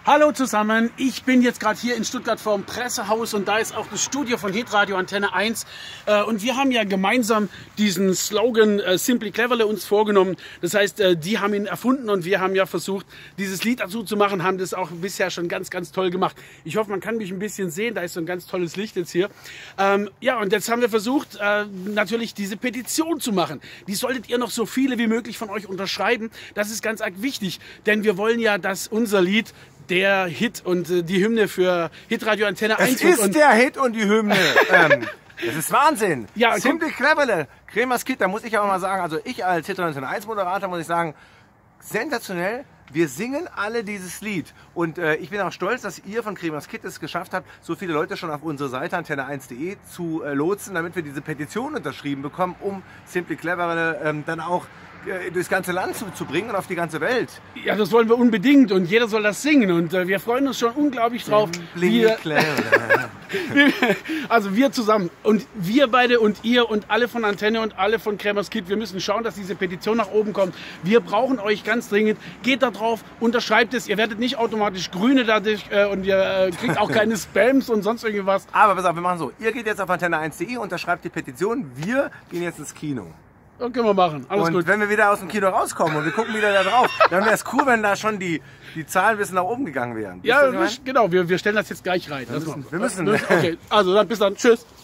Hallo zusammen, ich bin jetzt gerade hier in Stuttgart vorm Pressehaus und da ist auch das Studio von Hitradio Antenne 1 und wir haben ja gemeinsam diesen Slogan Simply Cleverly uns vorgenommen. Das heißt, die haben ihn erfunden und wir haben ja versucht, dieses Lied dazu zu machen, haben das auch bisher schon ganz, ganz toll gemacht. Ich hoffe, man kann mich ein bisschen sehen, da ist so ein ganz tolles Licht jetzt hier. Ja, und jetzt haben wir versucht, natürlich diese Petition zu machen. Die solltet ihr noch so viele wie möglich von euch unterschreiben. Das ist ganz arg wichtig, denn wir wollen ja, dass unser Lied der Hit und die Hymne für Hitradio Antenne 1 wird. Es ist der Hit und die Hymne. Das ist Wahnsinn. Ja, Simply Cleverly, Cremers Kid, da muss ich aber mal sagen, also ich als Hitradio Antenne 1 Moderator muss ich sagen, sensationell. Wir singen alle dieses Lied und ich bin auch stolz, dass ihr von Cremers Kid es geschafft habt, so viele Leute schon auf unsere Seite antenne1.de zu lotsen, damit wir diese Petition unterschrieben bekommen, um Simply Cleverly dann auch durchs ganze Land zu bringen und auf die ganze Welt. Ja, das wollen wir unbedingt und jeder soll das singen und wir freuen uns schon unglaublich drauf. Also wir zusammen und wir beide und ihr und alle von Antenne und alle von Cremers Kid, wir müssen schauen, dass diese Petition nach oben kommt. Wir brauchen euch ganz dringend. Geht da drauf, unterschreibt es. Ihr werdet nicht automatisch Grüne dadurch und ihr kriegt auch keine Spams und sonst irgendwas. Aber pass auf, wir machen so. Ihr geht jetzt auf antenne1.de, unterschreibt die Petition. Wir gehen jetzt ins Kino. Das können wir machen. Alles gut. Und wenn wir wieder aus dem Kino rauskommen und wir gucken wieder da drauf, dann wäre es cool, wenn da schon die Zahlen ein bisschen nach oben gegangen wären. Ja, genau. Wir stellen das jetzt gleich rein. Wir müssen. Okay, also dann bis dann. Tschüss.